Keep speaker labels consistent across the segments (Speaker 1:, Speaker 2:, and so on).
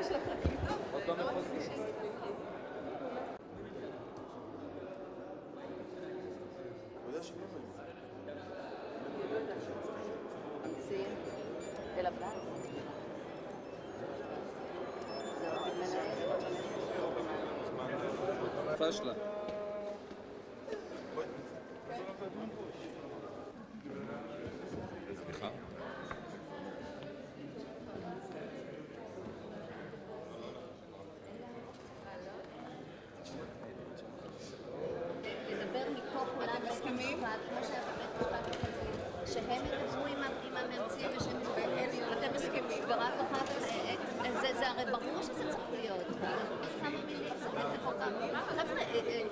Speaker 1: של הפרקליטות.
Speaker 2: de la plaza.
Speaker 3: Fashla. סליחה.
Speaker 2: לדבר מפה כולם
Speaker 1: מסכימים?
Speaker 2: כמו שהיה בבית משפט מחוזי, שהם ידברו עם המאמצים ושהם
Speaker 1: אתם מסכימים?
Speaker 2: ורק אחר כך, זה הרי ברור שזה צריך להיות. כמה מילים, זה חוק האמירה. חבר'ה,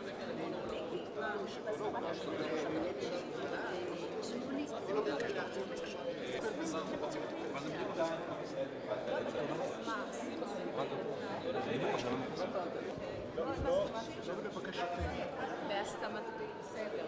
Speaker 1: בהסכמתי, בסדר.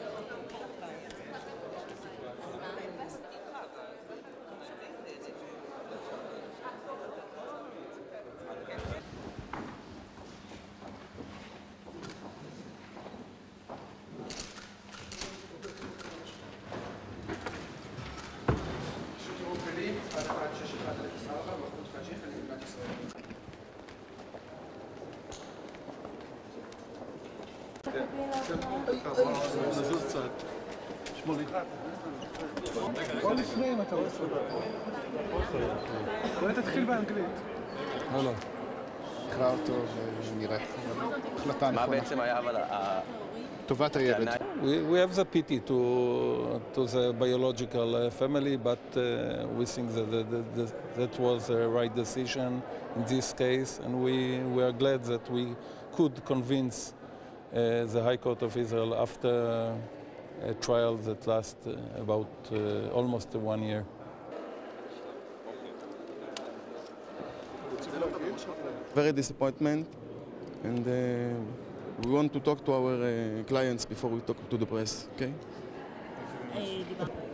Speaker 3: נזוז צד. שמולי.
Speaker 4: בוא לפני אם אתה רוצה. בואי תתחיל באנגלית.
Speaker 5: לא. נקרא אותו ונראה. החלטה נכונה.
Speaker 6: מה בעצם היה אבל
Speaker 5: טובת הילד.
Speaker 3: We have the pity to the biological family, but we think that was the right decision in this case, and we are glad that we could convince the High Court of Israel after a trial that lasted about almost 1 year.
Speaker 7: Very disappointment, and we want to talk to our clients before we talk to the press, okay?